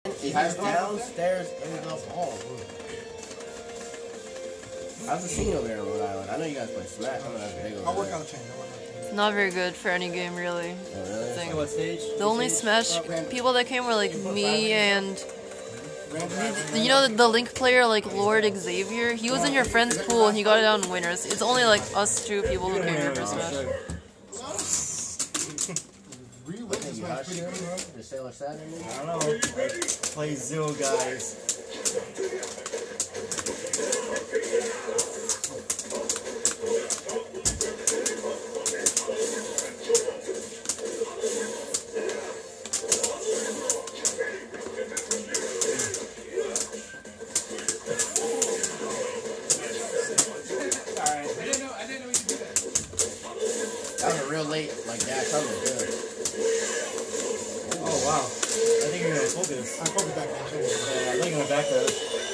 He has downstairs in the hall. How's the scene over there in Rhode Island? I know you guys play Smash. I know that's big over there. I'll work on the chain. It's not very good for any game, really. Oh, really? What stage? The only Smash people that came were like me and you know the Link player, like Lord Xavier. He was in your friend's pool and he got it down in winners. It's only like us two people who came here for Smash. The Sailor Saturn? I don't know. Play Zero guys. That was a real late, like that. Something good. Oh wow. I think you're gonna focus. I focus back now. Yeah, I think you're gonna back that.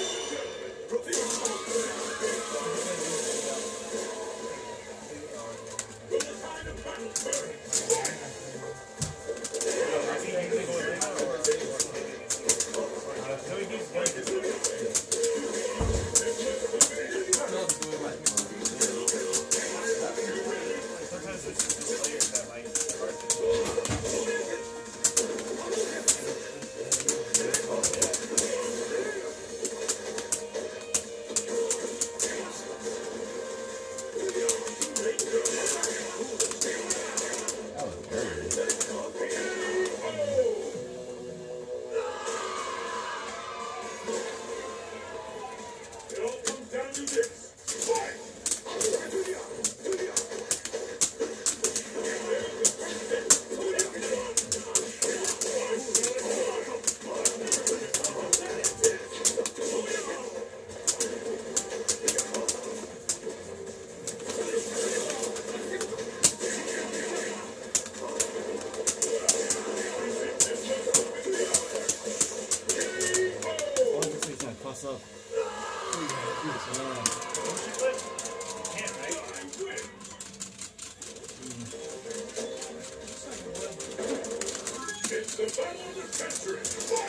Toss up. It's the battle of the century.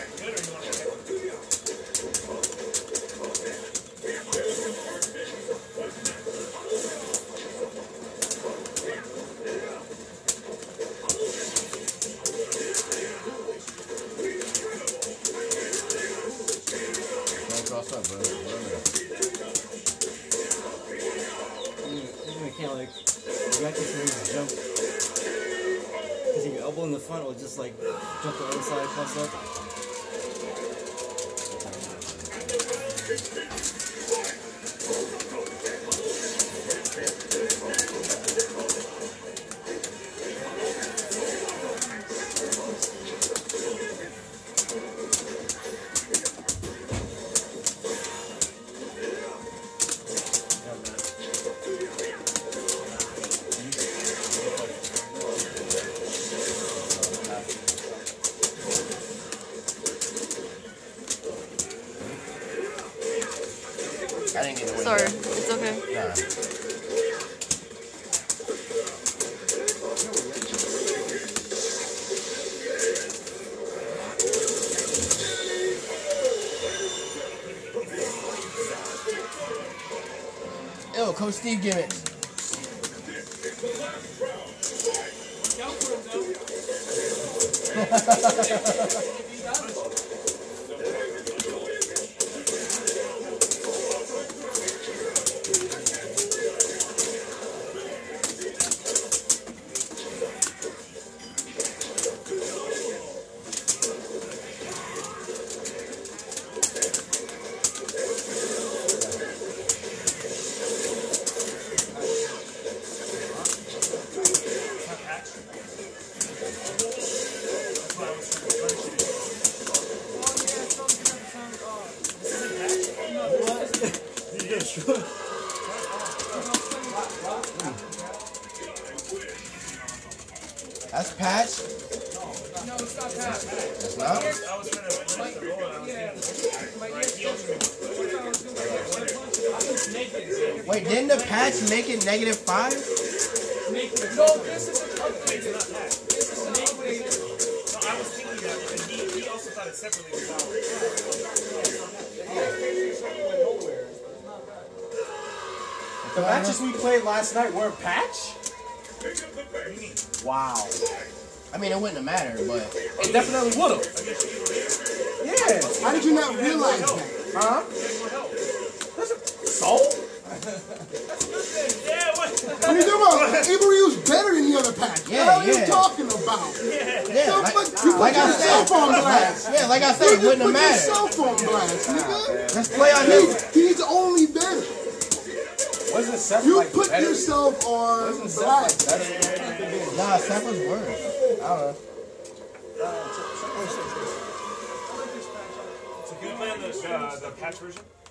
Cross up, bro. Even we can't like react to jump. Because your elbow in the front will just like jump to the other side, cross up. I didn't get to win. Sorry, it's okay. Nah. Ew, Coach Steve gimmicks. That's patch? No, it's not patch. It's not? Wait, didn't the patch make it -5? No, this is an update. This is an update. I was thinking that, and he also thought it separately without. The matches we played last night weren't patch? Wow. I mean, it wouldn't have mattered, but It definitely would have. Yeah. How did you not realize that? Huh? So? Yeah, what? What are you talking about? Iburyu's better than the other pack. Yeah, What are you yeah. talking about? yeah, You like, put like I yourself said, on blast. yeah, like I said, You it wouldn't have put mattered. yourself on blast, nigga. Let's play on this. He's only better. Wasn't Seth You like put better? yourself on Wasn't Seth like blast. better? Nah, Seth was worse. I don't know. So can we play on the patch version?